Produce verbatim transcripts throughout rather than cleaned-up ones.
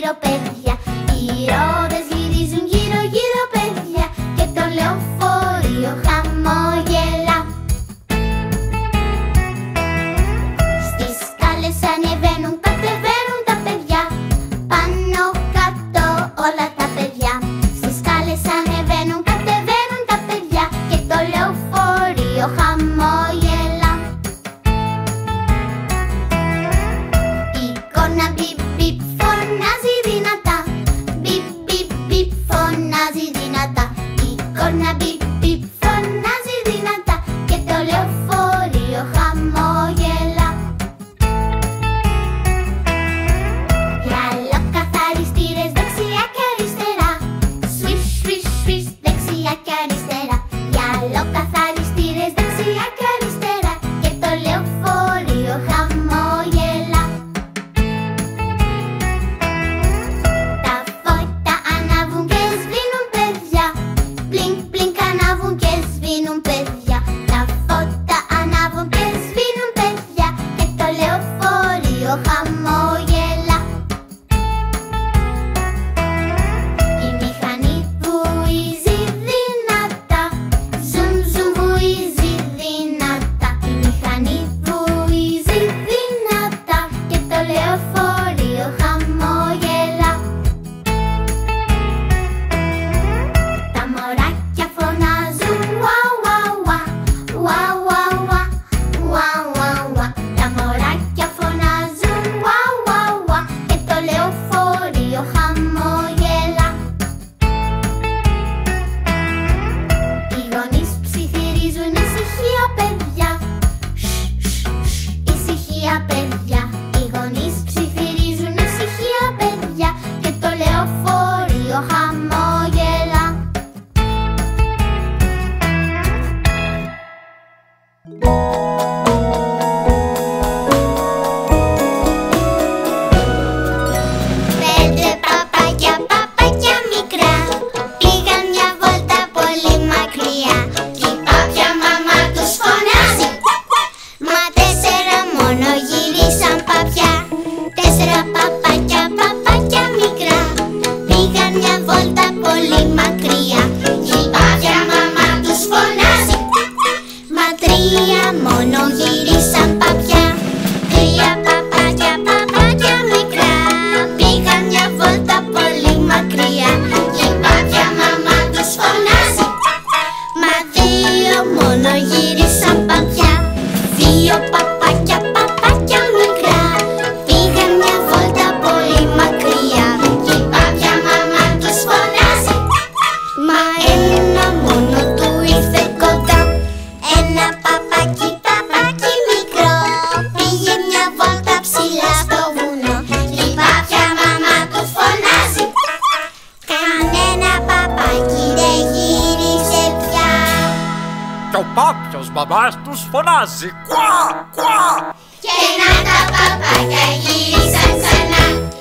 γύρω παιδιά. Οι ρόδες γυρίζουν γύρω γύρω παιδιά και το λεωφορείο χαμόγελα. Στις σκάλες ανεβαίνουν, κατεβαίνουν τα παιδιά, πάνω κάτω όλα τα παιδιά. Στις σκάλες ανεβαίνουν, κατεβαίνουν τα παιδιά και το λεωφορείο χαμόγελα. Η εικόνα μπιπ μπιπ φωνάζει δυνατά, μπιπ μπιπ μπιπ φωνάζει δυνατά. Η εικόνα μπιπ μπιπ φωνάζει δυνατά και το λεωφορείο χαμόγελα. Γυαλοκαθαριστήρες δεξιά και αριστερά, σουις σουις σουις δεξιά και αριστερά. Γυαλοκαθαριστήρες δεξιά και αριστερά και το λεωφορείο χαμόγελα. Τα φώτα ανάβουν και σβήνουν παιδιά, μπλινκ μπλινκ ανάβουν και σβήνουν παιδιά. Τα φώτα ανάβουν και σβήνουν παιδιά και το λεωφορείο χαμόγελα. Η μηχανή βουίζει δυνατά, ζουμ ζουμ βουίζει δυνατά. Η μηχανή βουίζει δυνατά και το λεωφορείο χαμόγελα. Τα μωράκια φωνάζουν ουα ουα ουα, ουα ουα ουα, ουα ουα ουα. Τα μωράκια φωνάζουν ουα ουα ουα και το λεωφορείο χαμόγελα. Οι γονείς ψιθυρίζουν ησυχία παιδιά, σ, σ, σ, ησυχία παιδιά. Οι γονείς ψιθυρίζουν ησυχία παιδιά και το λεωφορείο χαμόγελα. Πέντε παπάκια, παπάκια μικρά, πήγαν μια βόλτα πολύ μακριά. Κι η πάπια μαμά τους φωνάζει, μα τέσσερα μόνο γυρίσαν παπιά. Τέσσερα παπάκια, παπάκια μικρά, πήγαν μια βόλτα πολύ μακριά. Κι η πάπια μαμά τους φωνάζει, μα τρία μόνο γυρίσαν παπιά. Τρία παπάκια, παπάκια μικρά, πήγαν μια βόλτα πολύ μακριά. Κι η πάπια μαμά τους φωνάζει, μα δύο μόνο γύρισαν παπιά. Δύο παπάκια, παπάκια μικρά, πήγαν μια βόλτα πολύ μακριά. Κι η πάπια μαμά τους φωνάζει, μα ένα μόνο του ήρθε κοντά. Ένα παπάκι, παπάκι μικρό, πήγε μια βόλτα ψηλά στο βουνό. Κι η πάπια μαμά του φωνάζει, κανένα παπάκι δεν γύρισε πια. Κι ο πάπιος μαμάς τους φωνάζει κουά, κουά. Και να τα παπάκια γύρισαν ξανά.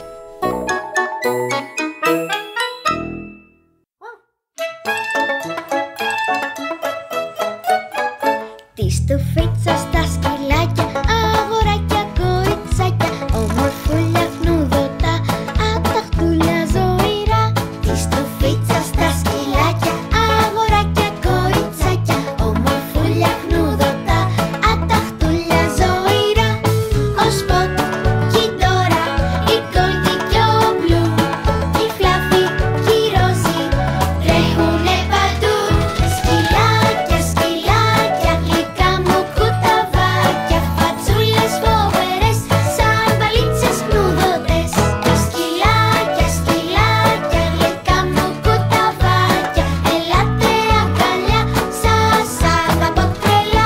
Τη στουφίτσα στα σκυλάκια, αγοράκια, κοριτσάκια, ομορφούλια, χνουδωτά, αταχτούλια ζωηρά. Τη στουφίτσα στα σκυλάκια, αγοράκια, κοριτσάκια, ομορφούλια, χνουδωτά, αταχτούλια ζωηρά. Ο Σποτ κι η Ντόρα, η Γκόλντι κι ο Μπλου, η Φλάφι κι η Ρόζι, τρέχουνε παντού. Σκυλάκια, σκυλάκια, γλυκά μου κουταβάκια, φατσούλες φοβερές, σαν βαλίτσες χνουδωτές. Σκυλάκια, σκυλάκια, γλυκά μου κουταβάκια, ελάτε αγκαλιά, σας αγαπώ τρελά.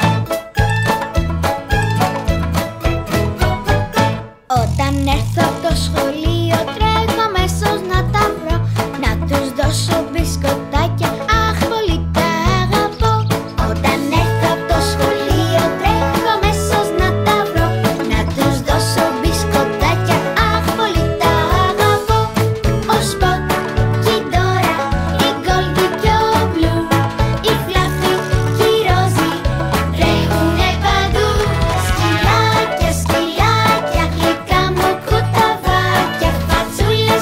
Όταν έρθω από το σχολείο, τρέχω αμέσως να τα βρω, να τους δώσω μπισκοτάκια, αχ πολύ τα αγαπώ. Όταν έρθω από το σχολείο, τρέχω αμέσως να τα βρω, να τους δώσω μπισκοτάκια, αχ πολύ τα αγαπώ. Ο Σποτ κι η Ντόρα, η Γκόλντι κι ο Μπλου, η Φλάφι κι η Ρόζι, τρέχουνε παντού. Σκυλάκια, σκυλάκια, γλυκά μου κουταβάκια, φατσούλες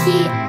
έχει